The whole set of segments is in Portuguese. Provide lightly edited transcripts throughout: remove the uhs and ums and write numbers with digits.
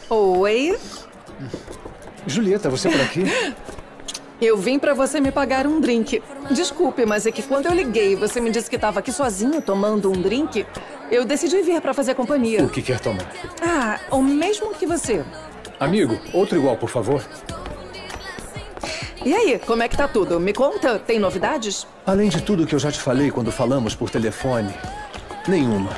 Oi? Julieta, você por aqui? Eu vim pra você me pagar um drink. Desculpe, mas é que quando eu liguei e você me disse que estava aqui sozinho tomando um drink, eu decidi vir pra fazer companhia. O que quer tomar? Ah, o mesmo que você. Amigo, outro igual, por favor. E aí, como é que tá tudo? Me conta, tem novidades? Além de tudo que eu já te falei quando falamos por telefone, nenhuma.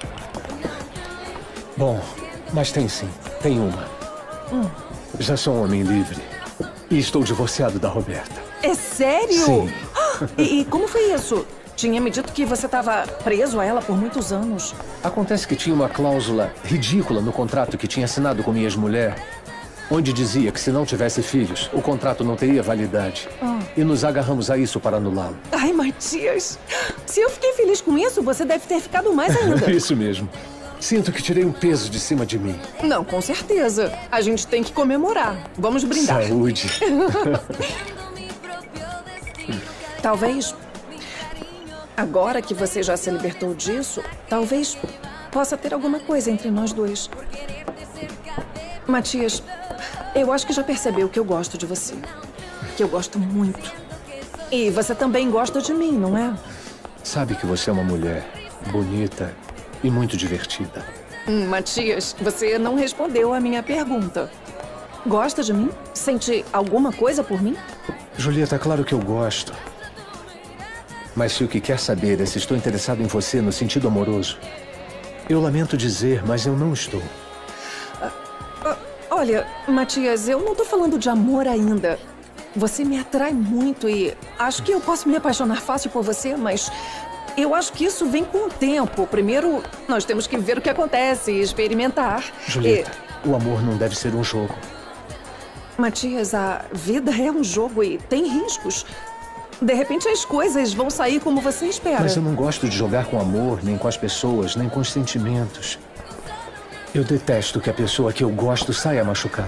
Bom, mas tem sim, tem uma. Já sou um homem livre e estou divorciado da Roberta. É sério? Sim. E como foi isso? Tinha me dito que você estava preso a ela por muitos anos. Acontece que tinha uma cláusula ridícula no contrato que tinha assinado com minha ex-mulher, onde dizia que se não tivesse filhos, o contrato não teria validade. E nos agarramos a isso para anulá-lo. Ai, Matias, se eu fiquei feliz com isso, você deve ter ficado mais ainda. Isso mesmo. Sinto que tirei um peso de cima de mim. Não, com certeza. A gente tem que comemorar. Vamos brindar. Saúde. Talvez, agora que você já se libertou disso, talvez possa ter alguma coisa entre nós dois. Matias, eu acho que já percebeu que eu gosto de você. Que eu gosto muito. E você também gosta de mim, não é? Sabe que você é uma mulher bonita e muito divertida. Matias, você não respondeu a minha pergunta. Gosta de mim? Sente alguma coisa por mim? Julieta, claro que eu gosto. Mas se o que quer saber é se estou interessado em você no sentido amoroso, eu lamento dizer, mas eu não estou. Olha, Matias, eu não tô falando de amor ainda. Você me atrai muito e acho que eu posso me apaixonar fácil por você, mas eu acho que isso vem com o tempo. Primeiro, nós temos que ver o que acontece e experimentar. Julieta, o amor não deve ser um jogo. Matias, a vida é um jogo e tem riscos. De repente as coisas vão sair como você espera. Mas eu não gosto de jogar com amor, nem com as pessoas, nem com os sentimentos. Eu detesto que a pessoa que eu gosto saia machucada.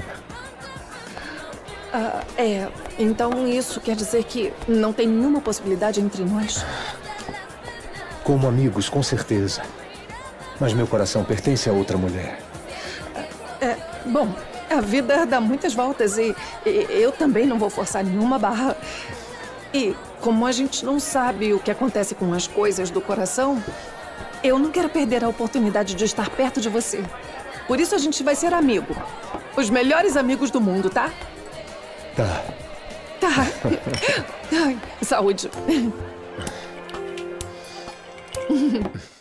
Então isso quer dizer que não tem nenhuma possibilidade entre nós? Como amigos, com certeza. Mas meu coração pertence a outra mulher. Bom, a vida dá muitas voltas e eu também não vou forçar nenhuma barra. E como a gente não sabe o que acontece com as coisas do coração, eu não quero perder a oportunidade de estar perto de você. Por isso a gente vai ser amigo. Os melhores amigos do mundo, tá? Tá. Tá. Ai, saúde.